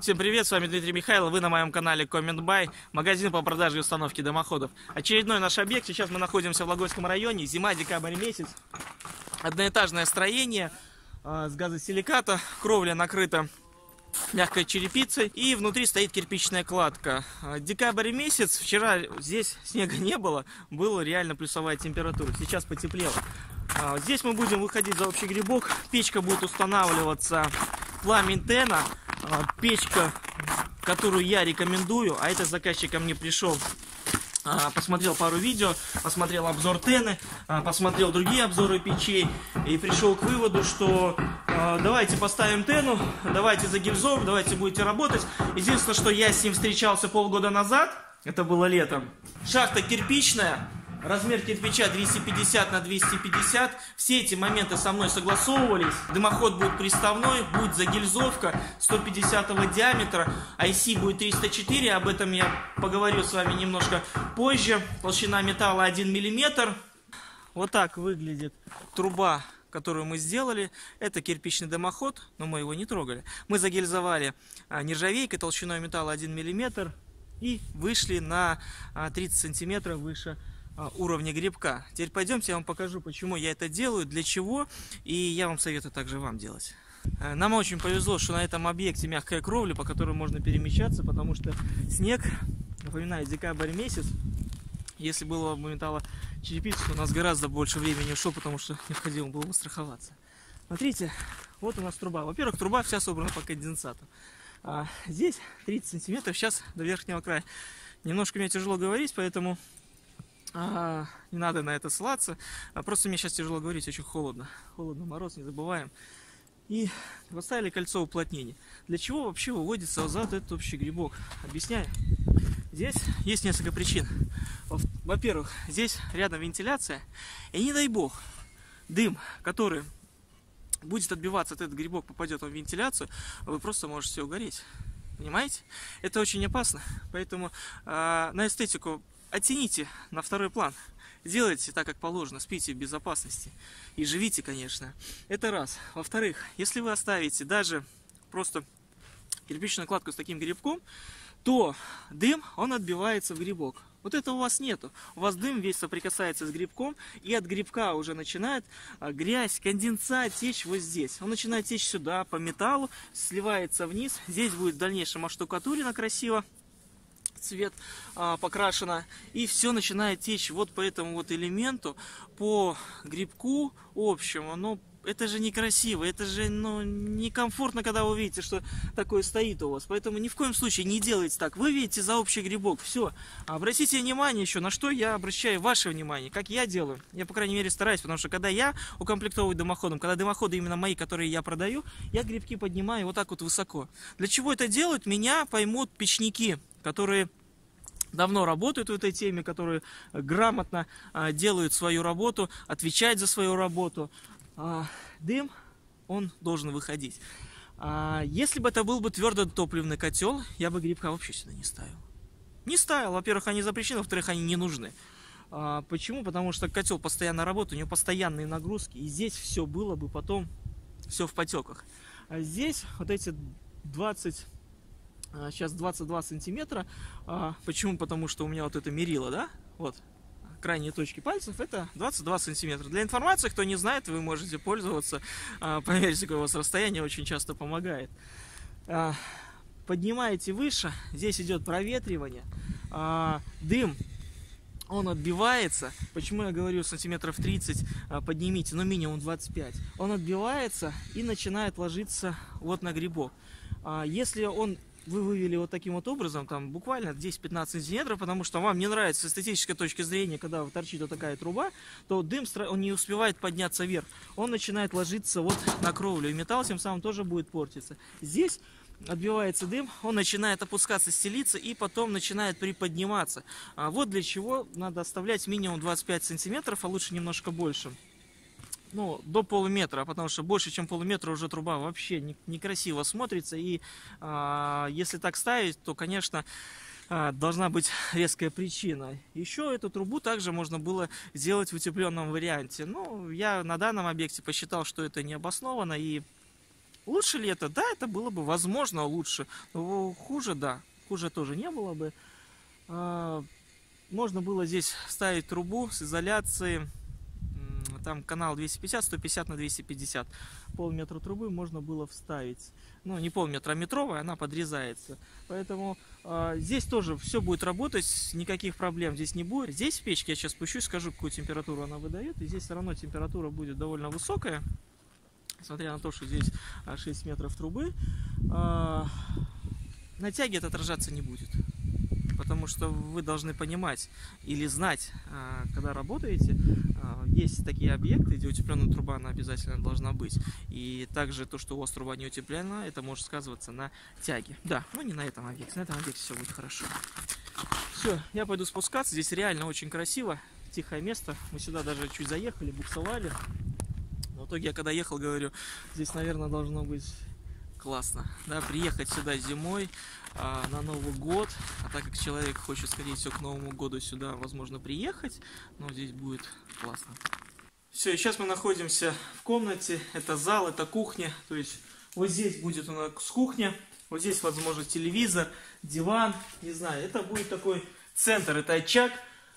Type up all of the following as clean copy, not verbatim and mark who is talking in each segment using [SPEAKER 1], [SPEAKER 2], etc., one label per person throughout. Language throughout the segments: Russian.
[SPEAKER 1] Всем привет, с вами Дмитрий Михайлов, вы на моем канале Comment By, магазин по продаже и установке дымоходов. Очередной наш объект, сейчас мы находимся в Логойском районе, зима, декабрь месяц. Одноэтажное строение с газосиликата, кровля накрыта мягкой черепицей и внутри стоит кирпичная кладка. Декабрь месяц, вчера здесь снега не было, была реально плюсовая температура, сейчас потеплело. Здесь мы будем выходить за общий грибок, печка будет устанавливаться Пламень Тена, печка, которую я рекомендую, а этот заказчик ко мне пришел, посмотрел пару видео, посмотрел обзор Тены, посмотрел другие обзоры печей и пришел к выводу, что давайте поставим Тену, давайте за гильзов, давайте будете работать. Единственное, что я с ним встречался полгода назад, это было летом, шахта кирпичная. Размер кирпича 250 на 250. Все эти моменты со мной согласовывались. Дымоход будет приставной, будет загильзовка 150 диаметра. IC будет 304. Об этом я поговорю с вами немножко позже. Толщина металла 1 мм. Вот так выглядит труба, которую мы сделали. Это кирпичный дымоход, но мы его не трогали. Мы загильзовали нержавейкой толщиной металла 1 мм и вышли на 30 сантиметров выше уровня грибка. Теперь пойдемте, я вам покажу, почему я это делаю, для чего, и я вам советую также вам делать. Нам очень повезло, что на этом объекте мягкая кровля, по которой можно перемещаться, потому что снег, напоминаю, декабрь месяц, если было бы металлочерепица, у нас гораздо больше времени ушло, потому что необходимо было бы страховаться. Смотрите, вот у нас труба. Во-первых, труба вся собрана по конденсату. Здесь 30 сантиметров, сейчас до верхнего края. Немножко мне тяжело говорить, поэтому не надо на это ссылаться. Просто мне сейчас тяжело говорить, очень холодно. Холодно, мороз, не забываем. И поставили кольцо уплотнения. Для чего вообще выводится назад этот общий грибок? Объясняю. Здесь есть несколько причин. Во-первых, здесь рядом вентиляция. И не дай бог, дым, который будет отбиваться от этого грибок, попадет в вентиляцию, вы просто можете угореть. Понимаете? Это очень опасно. Поэтому на эстетику оттяните на второй план. Делайте так, как положено. Спите в безопасности. И живите, конечно. Это раз. Во-вторых, если вы оставите даже просто кирпичную кладку с таким грибком, то дым, он отбивается в грибок. Вот этого у вас нету. У вас дым весь соприкасается с грибком, и от грибка уже начинает грязь, конденсат течь вот здесь. Он начинает течь сюда, по металлу, сливается вниз. Здесь будет в дальнейшем оштукатурено красиво. Цвет покрашено, и все начинает течь вот по этому вот элементу, по грибку общему. Но это же некрасиво, это же некомфортно, когда вы видите, что такое стоит у вас. Поэтому ни в коем случае не делайте так. Вы видите за общий грибок, все. Обратите внимание еще, на что я обращаю ваше внимание, как я делаю. Я, по крайней мере, стараюсь, потому что когда я укомплектовываю дымоходом, когда дымоходы именно мои, которые я продаю, я грибки поднимаю вот так вот высоко. Для чего это делают, меня поймут печники, которые давно работают в этой теме, которые грамотно делают свою работу, отвечают за свою работу. Дым, он должен выходить. Если бы это был бы твердотопливный котел, я бы грибка вообще сюда не ставил. Не ставил. Во-первых, они запрещены, во-вторых, они не нужны. Почему? Потому что котел постоянно работает, у него постоянные нагрузки, и здесь все было бы потом все в потеках. А здесь вот эти 22 сантиметра. Почему? Потому что у меня вот это мерило, да? Вот, крайние точки пальцев, это 22 сантиметра. Для информации, кто не знает, вы можете пользоваться. Померьте, какое у вас расстояние, очень часто помогает. Поднимаете выше, здесь идет проветривание. Дым, он отбивается. Почему я говорю сантиметров 30 поднимите, но минимум 25. Он отбивается и начинает ложиться вот на грибок. Если вы вывели вот таким вот образом, там буквально 10-15 сантиметров, потому что вам не нравится с эстетической точки зрения, когда торчит вот такая труба, то дым, он не успевает подняться вверх. Он начинает ложиться вот на кровлю, и металл тем самым тоже будет портиться. Здесь отбивается дым, он начинает опускаться, стелиться, и потом начинает приподниматься. Вот для чего надо оставлять минимум 25 сантиметров, а лучше немножко больше. Ну, до полуметра, потому что больше, чем полуметра уже труба вообще некрасиво смотрится. И если так ставить, то, конечно, должна быть резкая причина. Еще эту трубу также можно было сделать в утепленном варианте. Но я на данном объекте посчитал, что это необоснованно, и Лучше ли это? Да, это было бы возможно лучше. Но хуже, да. Хуже тоже не было бы. Можно было здесь ставить трубу с изоляцией. Там канал 250, 150 на 250. Полметра трубы можно было вставить. Ну, не полметра, а метровая, она подрезается. Поэтому здесь тоже все будет работать, никаких проблем здесь не будет. Здесь в печке я сейчас спущусь, скажу, какую температуру она выдает. И здесь все равно температура будет довольно высокая. Несмотря на то, что здесь 6 метров трубы, на тяге это отражаться не будет. Потому что вы должны понимать или знать, когда работаете, есть такие объекты, где утепленная труба, она обязательно должна быть. И также то, что у вас труба не утеплена, это может сказываться на тяге. Да, но не на этом объекте, на этом объекте все будет хорошо. Все, я пойду спускаться, здесь реально очень красиво, тихое место. Мы сюда даже чуть заехали, буксовали. Но в итоге я когда ехал, говорю, здесь, наверное, должно быть... классно, да, приехать сюда зимой на Новый год, а так как человек хочет, скорее всего, к Новому году сюда, возможно, приехать, но здесь будет классно. Все, и сейчас мы находимся в комнате, это зал, это кухня, то есть вот здесь будет у нас кухня, вот здесь, возможно, телевизор, диван, не знаю, это будет такой центр, это очаг,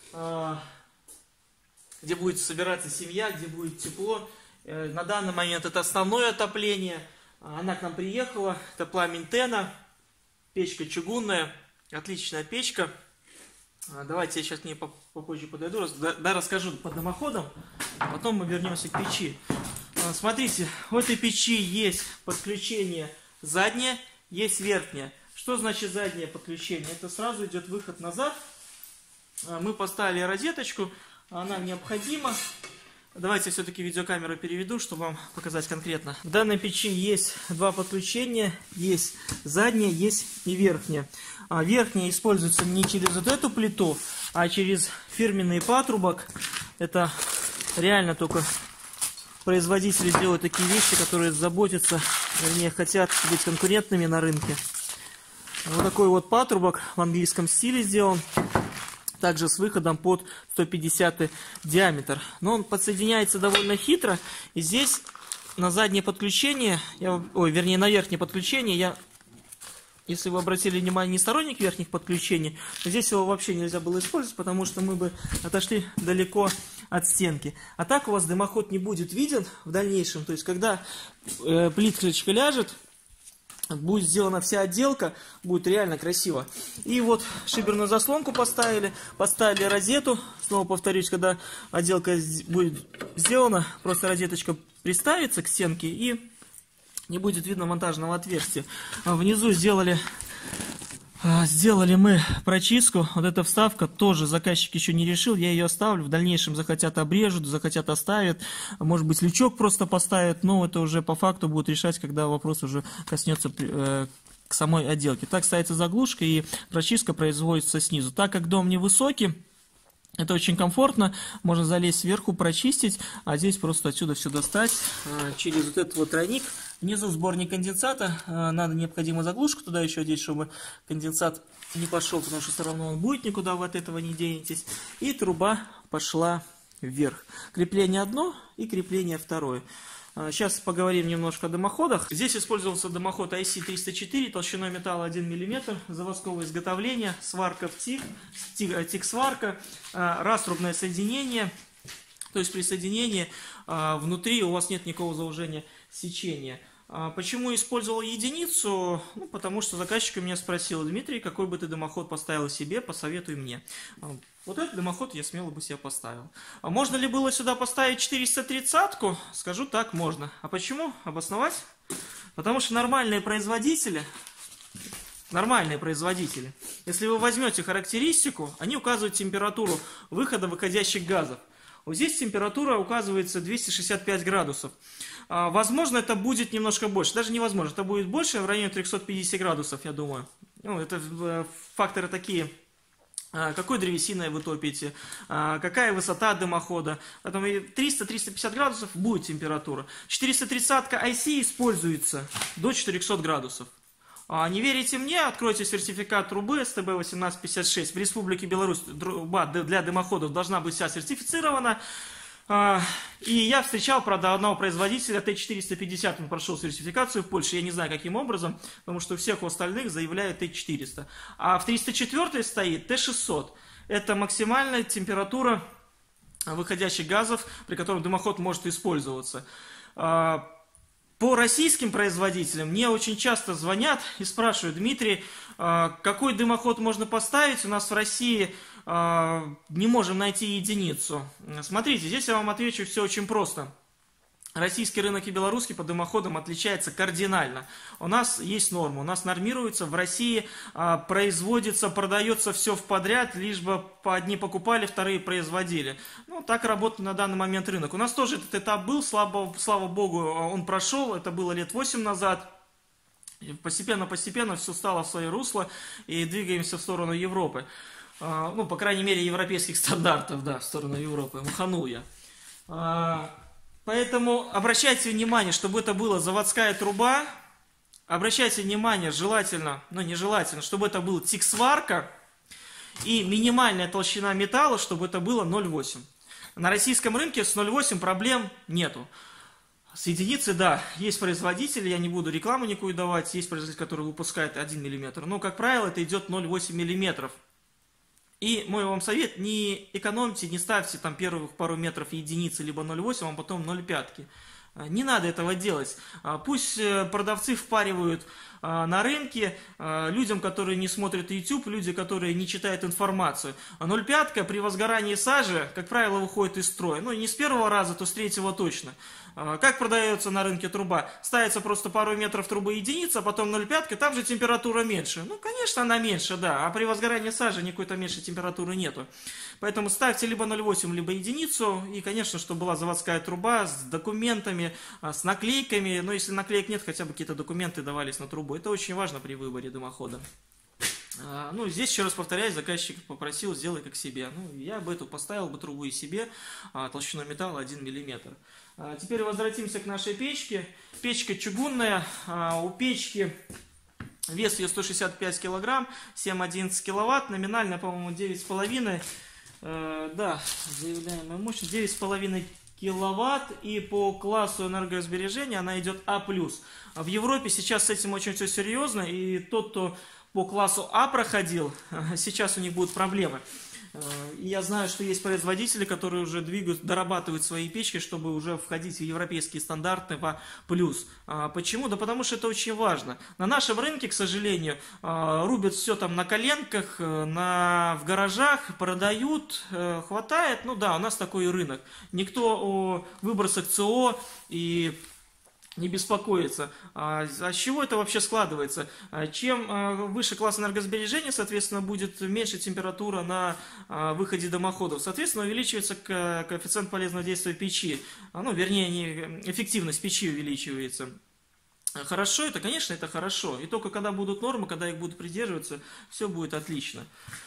[SPEAKER 1] где будет собираться семья, где будет тепло. На данный момент это основное отопление. Она к нам приехала, это пламень Тена, печка чугунная, отличная печка. Давайте я сейчас к ней попозже подойду, расскажу по дымоходам, а потом мы вернемся к печи. Смотрите, в этой печи есть подключение заднее, есть верхнее. Что значит заднее подключение? Это сразу идет выход назад. Мы поставили розеточку, она необходима. Давайте я все-таки видеокамеру переведу, чтобы вам показать конкретно. В данной печи есть два подключения. Есть заднее, есть и верхнее. Верхнее используется не через вот эту плиту, а через фирменный патрубок. Это реально только производители делают такие вещи, которые заботятся, вернее, хотят быть конкурентными на рынке. Вот такой вот патрубок в английском стиле сделан. Также с выходом под 150 диаметр. Но он подсоединяется довольно хитро. И здесь на заднее подключение, вернее на верхнее подключение, если вы обратили внимание, не сторонник верхних подключений, здесь его вообще нельзя было использовать, потому что мы бы отошли далеко от стенки. А так у вас дымоход не будет виден в дальнейшем. То есть когда плиточка ляжет, будет сделана вся отделка, будет реально красиво. И вот шиберную заслонку поставили розету. Снова повторюсь, когда отделка будет сделана, просто розеточка приставится к стенке и не будет видно монтажного отверстия. Внизу сделали мы прочистку. Вот эта вставка тоже заказчик еще не решил. Я ее оставлю. В дальнейшем захотят обрежут, захотят оставят. Может быть, лючок просто поставят. Но это уже по факту будут решать, когда вопрос уже коснется к самой отделке. Так ставится заглушка и прочистка производится снизу. Так как дом невысокий, это очень комфортно. Можно залезть сверху, прочистить. А здесь просто отсюда все достать через вот этот вот тройник. Внизу сборник конденсата. Надо необходимо заглушку туда еще одеть, чтобы конденсат не пошел, потому что все равно он будет, никуда вы от этого не денетесь. И труба пошла вверх. Крепление одно и крепление второе. Сейчас поговорим немножко о дымоходах. Здесь использовался дымоход IC304, толщиной металла 1 мм, заводского изготовления, сварка в ТИК, ТИК-сварка, раструбное соединение. То есть при соединении внутри у вас нет никакого заужения сечения. Почему использовал единицу? Ну, потому что заказчик меня спросил: Дмитрий, какой бы ты дымоход поставил себе, посоветуй мне. Вот этот дымоход я смело бы себе поставил. А можно ли было сюда поставить 430-ку? Скажу так, можно. А почему? Обосновать? Потому что нормальные производители, если вы возьмете характеристику, они указывают температуру выхода выходящих газов. Вот здесь температура указывается 265 градусов. Возможно, это будет немножко больше. Даже невозможно. Это будет больше, в районе 350 градусов, я думаю. Ну, это факторы такие. Какой древесиной вы топите, какая высота дымохода. Поэтому 300-350 градусов будет температура. 430-ка IC используется до 400 градусов. Не верите мне? Откройте сертификат трубы СТБ-1856. В Республике Беларусь труба для дымоходов должна быть вся сертифицирована. И я встречал, правда, одного производителя Т450, он прошел сертификацию в Польше, я не знаю каким образом, потому что у всех у остальных заявляют Т400. А в 304 стоит Т600. Это максимальная температура выходящих газов, при котором дымоход может использоваться. По российским производителям мне очень часто звонят и спрашивают: Дмитрий, какой дымоход можно поставить? У нас в России не можем найти единицу. Смотрите, здесь я вам отвечу все очень просто. Российский рынок и белорусский по дымоходам отличается кардинально. У нас есть норма, у нас нормируется, в России производится, продается все в подряд, лишь бы одни покупали, вторые производили. Ну, так работает на данный момент рынок. У нас тоже этот этап был, слава богу, он прошел, это было лет 8 назад. Постепенно все стало в свое русло и двигаемся в сторону Европы. Ну, по крайней мере, европейских стандартов, да, в сторону Европы. Маханул я. Поэтому обращайте внимание, чтобы это была заводская труба. Обращайте внимание, желательно, ну нежелательно, чтобы это был тик-сварка. И минимальная толщина металла, чтобы это было 0,8. На российском рынке с 0,8 проблем нету. С единицы, да, есть производители, я не буду рекламу никакую давать, есть производитель, который выпускает 1 мм. Но, как правило, это идет 0,8 мм. И мой вам совет: не экономьте, не ставьте там первых пару метров единицы, либо 0,8, а потом 0,5. Не надо этого делать. Пусть продавцы впаривают на рынке людям, которые не смотрят YouTube, люди, которые не читают информацию. 0,5 при возгорании сажи, как правило, выходит из строя. Ну, не с первого раза, то с третьего точно. Как продается на рынке труба? Ставится просто пару метров трубы единица, а потом 0,5, там же температура меньше. Ну, конечно, она меньше, да, а при возгорании сажи никакой-то меньшей температуры нету. Поэтому ставьте либо 0,8, либо единицу. И, конечно, чтобы была заводская труба с документами, с наклейками. Но если наклеек нет, хотя бы какие-то документы давались на трубу. Это очень важно при выборе дымохода. Ну, здесь, еще раз повторяюсь, заказчик попросил: сделай как себе. Ну, я бы поставил бы трубу и себе, толщиной металла 1 мм. Теперь возвратимся к нашей печке. Печка чугунная. У печки вес ее 165 кг, 7-11 кВт, номинальная, по-моему, 9,5. Да, заявляемая мощность 9,5 киловатт, и по классу энергосбережения она идет А+. В Европе сейчас с этим очень все серьезно, и тот, кто по классу А проходил, сейчас у них будут проблемы. И я знаю, что есть производители, которые уже дорабатывают свои печки, чтобы уже входить в европейские стандарты в А+. Почему? Да потому что это очень важно. На нашем рынке, к сожалению, рубят все там на коленках, в гаражах, продают, хватает. Ну да, у нас такой рынок. Никто о выбросах СО и не беспокоится. А с чего это вообще складывается? Чем выше класс энергосбережения, соответственно, будет меньше температура на выходе дымоходов. Соответственно, увеличивается коэффициент полезного действия печи. Ну, вернее, эффективность печи увеличивается. Хорошо это? Конечно, это хорошо. И только когда будут нормы, когда их будут придерживаться, все будет отлично.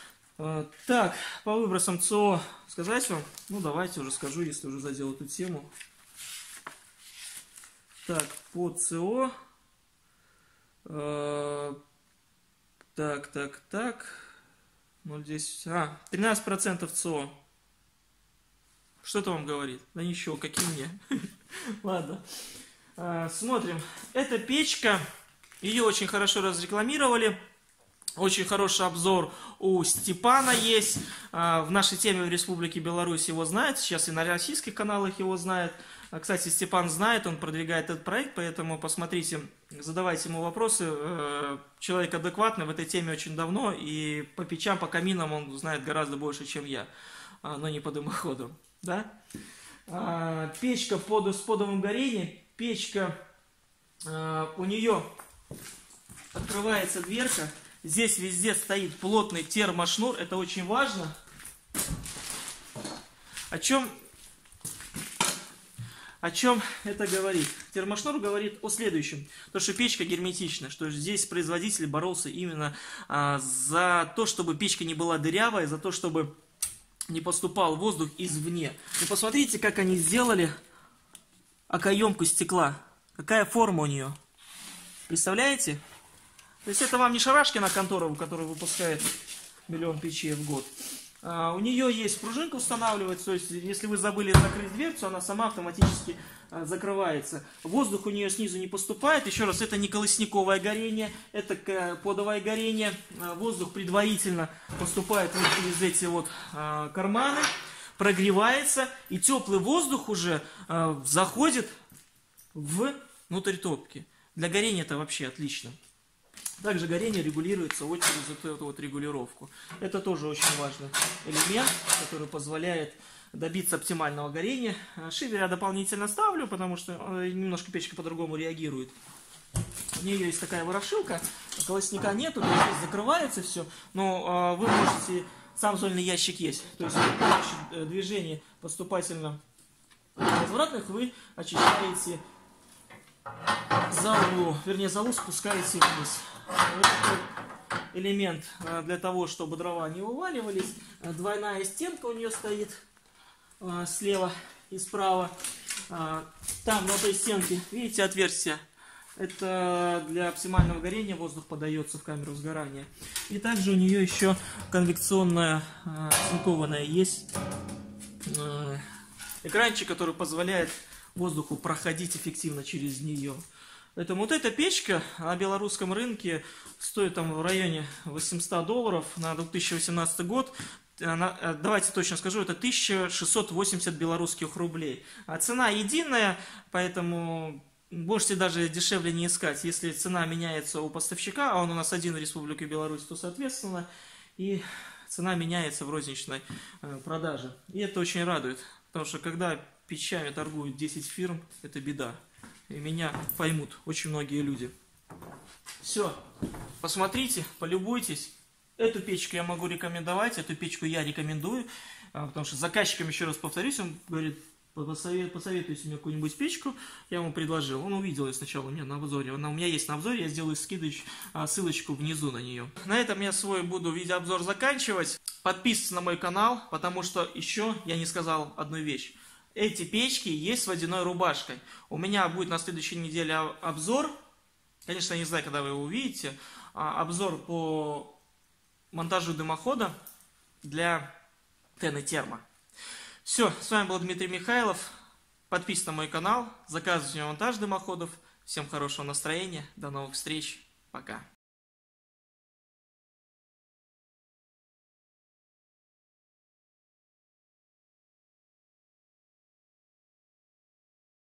[SPEAKER 1] Так, по выбросам СО сказать вам? Ну, давайте уже скажу, если уже задел эту тему. Так, по СО. Так. 0,10. 13% СО. Что это вам говорит? Да ничего, какие мне. Ладно. Смотрим. Эта печка, ее очень хорошо разрекламировали. Очень хороший обзор у Степана есть. В нашей теме в Республике Беларусь его знают. Сейчас и на российских каналах его знают. Кстати, Степан знает, он продвигает этот проект, поэтому посмотрите, задавайте ему вопросы. Человек адекватный в этой теме очень давно, и по печам, по каминам он знает гораздо больше, чем я, но не по дымоходу. Да? Печка с подовым горением. Печка, у нее открывается дверка. Здесь везде стоит плотный термошнур, это очень важно. О чем это говорит? Термошнур говорит о следующем. То, что печка герметична, что здесь производитель боролся именно за то, чтобы печка не была дырявая, за то, чтобы не поступал воздух извне. И посмотрите, как они сделали окоемку стекла. Какая форма у нее. Представляете? То есть это вам не Шарашкина контора, которая выпускает 1 000 000 печей в год. У нее есть пружинка устанавливается, то есть если вы забыли закрыть дверцу, она сама автоматически закрывается. Воздух у нее снизу не поступает. Еще раз, это не колосниковое горение, это подовое горение. Воздух предварительно поступает вот через эти вот карманы, прогревается, и теплый воздух уже заходит внутрь топки. Для горения это вообще отлично. Также горение регулируется вот через эту вот регулировку. Это тоже очень важный элемент, который позволяет добиться оптимального горения. Шивер я дополнительно ставлю, потому что немножко печка по-другому реагирует. У нее есть такая ворошилка, колосника нету, то есть здесь закрывается все, но вы можете, сам сольный ящик есть, то есть при помощи движения поступательно возвратных вы очищаете залу, вернее залу спускаете вниз. Вот такой элемент для того, чтобы дрова не вываливались. Двойная стенка у нее стоит слева и справа. Там на той стенке, видите, отверстие. Это для оптимального горения воздух подается в камеру сгорания. И также у нее еще конвекционная оцинкованная есть экранчик, который позволяет воздуху проходить эффективно через нее. Поэтому вот эта печка на белорусском рынке стоит там в районе $800 на 2018 год. Давайте точно скажу, это 1680 белорусских рублей. А цена единая, поэтому можете даже дешевле не искать. Если цена меняется у поставщика, а он у нас один в Республике Беларусь, то соответственно и цена меняется в розничной продаже. И это очень радует, потому что когда печами торгуют 10 фирм, это беда. И меня поймут очень многие люди. Все, посмотрите, полюбуйтесь. Эту печку я могу рекомендовать, эту печку я рекомендую, потому что заказчикам, еще раз повторюсь, он говорит, посоветуйте мне какую-нибудь печку, я ему предложил. Он увидел ее сначала у меня на обзоре, она у меня есть на обзоре, я сделаю ссылочку внизу на нее. На этом я свой буду видеообзор заканчивать. Подписывайтесь на мой канал, потому что еще я не сказал одну вещь. Эти печки есть с водяной рубашкой. У меня будет на следующей неделе обзор. Конечно, я не знаю, когда вы его увидите. Обзор по монтажу дымохода для Тен и Термо. Все, с вами был Дмитрий Михайлов. Подписывайтесь на мой канал, заказывайте монтаж дымоходов. Всем хорошего настроения, до новых встреч, пока.